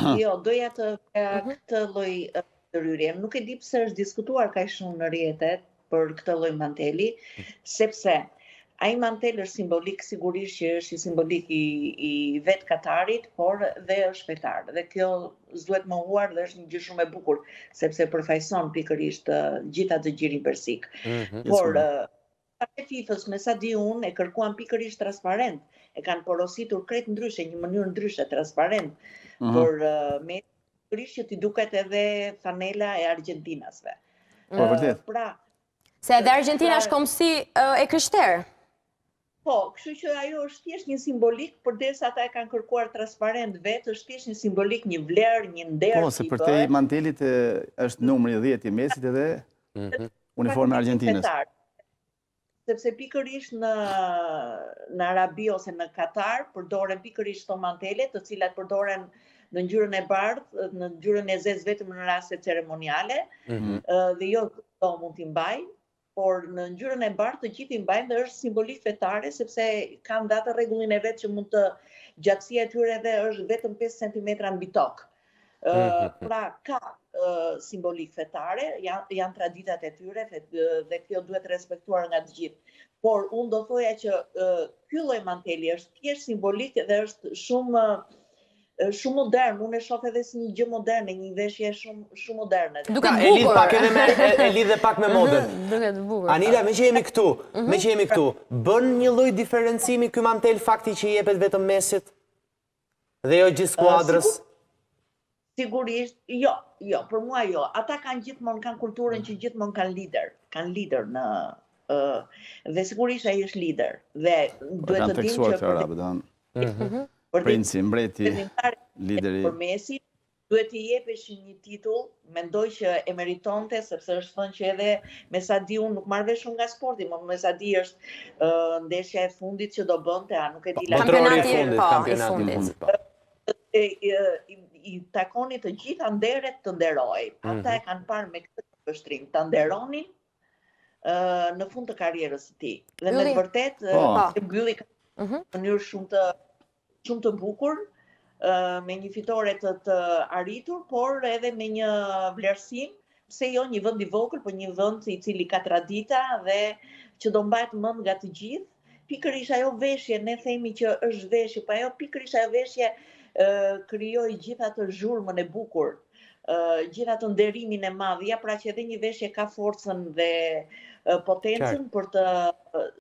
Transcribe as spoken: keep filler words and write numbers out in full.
Jo, doja të këtë lloj ndërhyrje. Nuk e di pse është diskutuar kaq shumë në rrjetet për këtë lloj manteli, sepse ai mantel është simbolik, sigurisht që është i simbolik i, i vet Katarit, por dhe është fetar. Dhe kjo s'duhet mohuar dhe është një gjë shumë e bukur, sepse përfaqëson pikërisht uh, gjithë atë gjirin persik. Mhm. Por uh, e FIFA-s, me sa di unë, e kërkuan pikërisht transparent. E kanë porositur krejt ndryshe, një mënyrë ndryshe transparent, Mhm. por uh, me pikërisht që t'i duket edhe fanela e argentinasve. Po, vërtet. Pra, Se edhe Argentina është komsi uh, e krishterë. po, kështu që ajo është thjesht një simbolik, përderisa ata e kanë kërkuar transparent vetë, është thjesht një simbolik, një vlerë, një nder. Po, se për te i mantelit e, është numri dhjetë i mesit edhe Mhm. uniforme e Argentinës. Fetar. Sepse pikërisht në në Arabi ose në Katar përdoren pikërisht këto mantele, të cilat përdoren në ngjyrën e bardhë, në ngjyrën e zezë vetëm në raste ceremoniale, Mhm. ë, dhe jo këto mund t'i mbajnë, por në ngjyrën e bardhë të gjithë i mbajnë dhe është simbolik fetare, sepse kanë datë rregullin e vet që mund të gjatësia e tyre edhe është vetëm pesë centimetra mbi tokë. Ë, pra ka ë, simbolik fetare, janë, janë traditat e tyre fet, dhe kjo duhet respektuar nga të gjithë. Por unë do thoja që ë, ky lloj manteli është thjesht simbolik dhe është shumë shumë modern. Unë e shoh edhe si një gjë moderne, një veshje shumë shumë moderne. Duket Ka, e lidh bukur. pak edhe me e, e lidh dhe pak me modën. Duket bukur. Anila, me që jemi këtu, me që jemi këtu, bën një lloj diferencimi ky mantel fakti që i jepet vetëm Mesit dhe jo gjithë skuadrës? Sigurisht, jo, jo, për mua jo. Ata kanë gjithmonë kanë kulturën që gjithmonë kanë lider, kanë lider në ë dhe sigurisht ai është lider. Dhe duhet Kanë të dimë teksuar që të arabët, han. për Princi, mbreti, lideri. për Messi duhet i jepesh një titull, mendoj që e meritonte, sepse është thënë që edhe me sa di unë nuk marr vesh shumë nga sporti, por me sa di është uh, ndeshja e fundit që do bënte, a nuk e di la. Motorori i Kampionati, fundit, po, i kampionati i fundit. fundit. po. E, i, i takoni të gjitha nderet të nderoj. Ata e kanë parë me këtë vështrim, ta nderonin uh, në fund të karrierës së tij. Dhe me Ylli. të vërtet Po. uh, e mbylli Mhm. në mënyrë shumë të shumë të bukur, uh, me një fitore të, të arritur, por edhe me një vlerësim, pse jo një vend i vogël, por një vend i cili ka tradita dhe që do mbahet mend nga të gjithë. Pikërisht ajo veshje, ne themi që është veshje, po ajo pikërisht ajo veshje uh, krijoi gjithë atë zhurmën e bukur, uh, gjithë atë nderimin e madh, ja pra që edhe një veshje ka forcën dhe uh, potencën për të uh,